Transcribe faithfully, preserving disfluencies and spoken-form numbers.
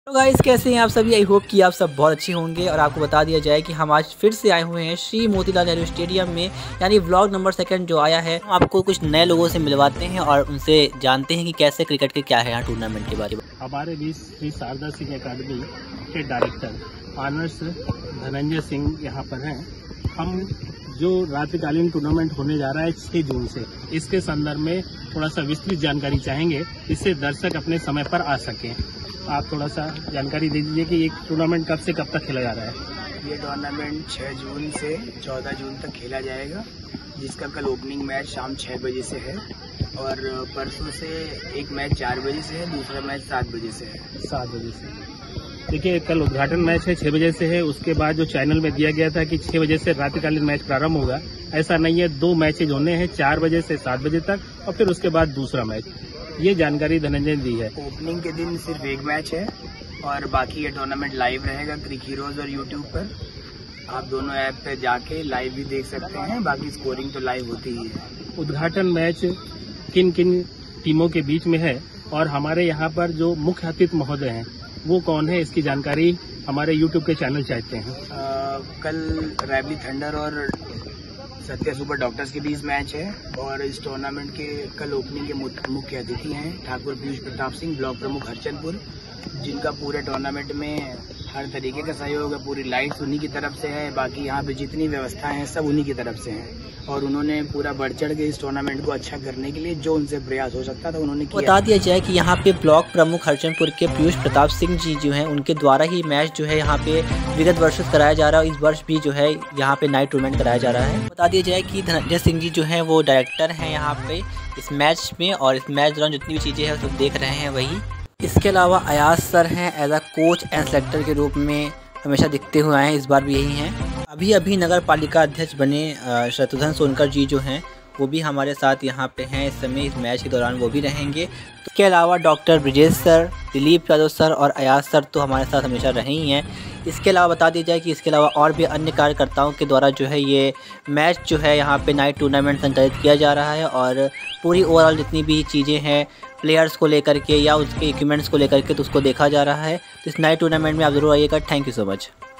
तो गाइस कैसे हैं आप सभी। आई होप कि आप सब बहुत अच्छे होंगे। और आपको बता दिया जाए कि हम आज फिर से आए हुए हैं श्री मोतीलाल नेहरू स्टेडियम में, यानी व्लॉग नंबर सेकंड जो आया है। हम आपको कुछ नए लोगों से मिलवाते हैं और उनसे जानते हैं कि कैसे क्रिकेट के क्या है यहाँ टूर्नामेंट के बारे में। हमारे बीच श्री शारदा सिंह अकादमी के डायरेक्टर ऑनर्स धनंजय सिंह यहाँ पर हैं। हम जो रात्रिकालीन टूर्नामेंट होने जा रहा है छह जून से, इसके संदर्भ में थोड़ा सा विस्तृत जानकारी चाहेंगे, इससे दर्शक अपने समय पर आ सकें। आप थोड़ा सा जानकारी दे दीजिए कि ये टूर्नामेंट कब से कब तक खेला जा रहा है। ये टूर्नामेंट छह जून से चौदह जून तक खेला जाएगा, जिसका कल ओपनिंग मैच शाम छह बजे से है और परसों से एक मैच चार बजे से है, दूसरा मैच सात बजे से है। सात बजे से देखिए, कल उद्घाटन मैच है छह बजे से है। उसके बाद जो चैनल में दिया गया था कि छह बजे से रात्रिकालीन मैच प्रारंभ होगा, ऐसा नहीं है। दो मैचेज होने हैं, चार बजे से सात बजे तक और फिर उसके बाद दूसरा मैच। ये जानकारी धनंजय ने दी है। ओपनिंग के दिन सिर्फ एक मैच है और बाकी ये टूर्नामेंट लाइव रहेगा क्रिक हीरोज और यूट्यूब पर। आप दोनों ऐप पे जाके लाइव भी देख सकते हैं, बाकी स्कोरिंग तो लाइव होती ही है। उद्घाटन मैच किन किन टीमों के बीच में है और हमारे यहाँ पर जो मुख्य अतिथि महोदय हैं वो कौन है, इसकी जानकारी हमारे यूट्यूब के चैनल चाहते हैं। आ, कल रैवली थंडर और सत्या सुपर डॉक्टर्स के बीच मैच है और इस टूर्नामेंट के कल ओपनिंग के मुख्य अतिथि हैं ठाकुर पीयूष प्रताप सिंह, ब्लॉक प्रमुख हरचंदपुर, जिनका पूरे टूर्नामेंट में हर तरीके का सहयोग है। पूरी लाइट्स उन्हीं की तरफ से है, बाकी यहाँ पे जितनी व्यवस्थाएं हैं सब उन्हीं की तरफ से हैं और उन्होंने पूरा बढ़ चढ़ के इस टूर्नामेंट को अच्छा करने के लिए जो उनसे प्रयास हो सकता था उन्होंने किया। बता दिया जाए कि यहाँ पे ब्लॉक प्रमुख हरचंदपुर के पीयूष प्रताप सिंह जी जो हैं, उनके द्वारा ही मैच जो है यहाँ पे विगत वर्षों से कराया जा रहा है और इस वर्ष भी जो है यहाँ पे नाइट टूर्नामेंट कराया जा रहा है। बता दिया जाए कि धनंजय सिंह जी जो है वो डायरेक्टर हैं यहाँ पे इस मैच में, और इस मैच दौरान जितनी भी चीज़ें हैं सब देख रहे हैं वही। इसके अलावा अयाज सर हैं as a coach and selector के रूप में हमेशा दिखते हुए आए हैं, इस बार भी यही हैं। अभी अभी नगर पालिका अध्यक्ष बने शत्रुघ्न सोनकर जी जो हैं वो भी हमारे साथ यहाँ पे हैं इस समय, इस मैच के दौरान वो भी रहेंगे। इसके अलावा doctor Brijesh sir, Dilip Yadav sir और अयाज सर तो हमारे साथ हमेशा रहे ही हैं। इसके अलावा बता दिया जाए कि इसके अलावा और भी अन्य कार्यकर्ताओं के द्वारा जो है ये मैच जो है यहाँ पे नाइट टूर्नामेंट संचालित किया जा रहा है और पूरी ओवरऑल जितनी भी चीज़ें हैं प्लेयर्स को लेकर के या उसके इक्विपमेंट्स को लेकर के तो उसको देखा जा रहा है। तो इस नाइट टूर्नामेंट में आप ज़रूर आइएगा। Thank you so much.